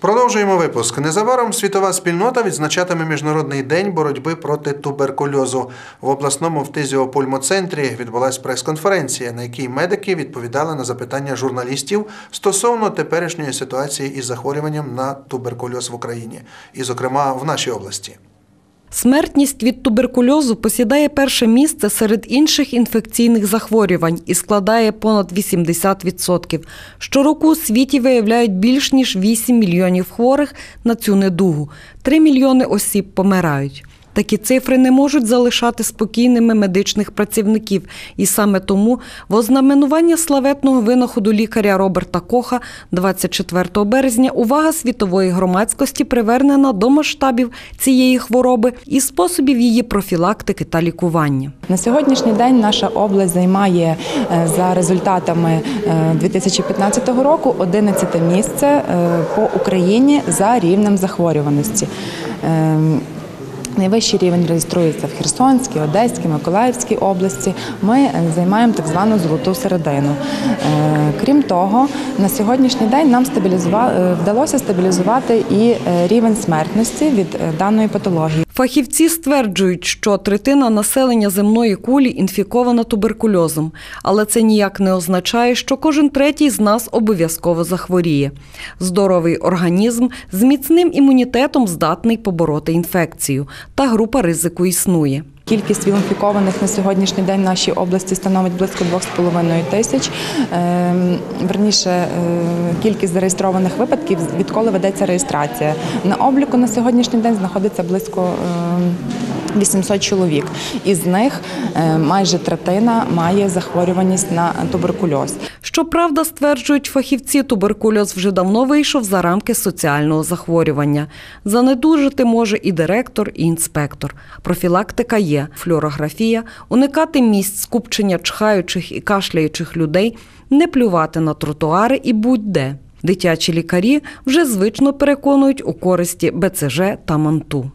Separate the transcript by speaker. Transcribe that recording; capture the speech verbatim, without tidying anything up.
Speaker 1: Продовжуємо випуск. Незабаром світова спільнота відзначатиме Міжнародний день боротьби проти туберкульозу. В обласному фтизіопульмоцентрі відбулась прес-конференція, на якій медики відповідали на запитання журналістів стосовно теперішньої ситуації із захворюванням на туберкульоз в Україні, і, зокрема, в нашій області.
Speaker 2: Смертність від туберкульозу посідає перше місце серед інших інфекційних захворювань і складає понад вісімдесят відсотків. Щороку у світі виявляють більш ніж вісім мільйонів хворих на цю недугу. три мільйони осіб помирають. Такі цифри не можуть залишати спокійними медичних працівників. І саме тому в ознаменування славетного винаходу лікаря Роберта Коха двадцять четвертого березня увага світової громадськості привернена до масштабів цієї хвороби і способів її профілактики та лікування.
Speaker 3: На сьогоднішній день наша область займає за результатами дві тисячі п'ятнадцятого року одинадцяте місце по Україні за рівнем захворюваності. Найвищий рівень реєструється в Херсонській, Одеській, Миколаївській області. Ми займаємо так звану золоту середину. Крім того, на сьогоднішній день нам вдалося стабілізувати і рівень смертності від даної патології.
Speaker 2: Фахівці стверджують, що третина населення земної кулі інфікована туберкульозом. Але це ніяк не означає, що кожен третій з нас обов'язково захворіє. Здоровий організм з міцним імунітетом здатний побороти інфекцію. Та група ризику існує.
Speaker 3: Кількість віл-інфікованих на сьогоднішній день в нашій області становить близько двох з половиною тисяч. Верніше, кількість зареєстрованих випадків, відколи ведеться реєстрація. На обліку на сьогоднішній день знаходиться близько вісімсот чоловік. Із них майже третина має захворюваність на туберкульоз.
Speaker 2: Щоправда, стверджують фахівці, туберкульоз вже давно вийшов за рамки соціального захворювання. Занедужити може і директор, і інспектор. Профілактика є – флюорографія, уникати місць скупчення чхаючих і кашляючих людей, не плювати на тротуари і будь-де. Дитячі лікарі вже звично переконують у користі Б Це Же та Манту.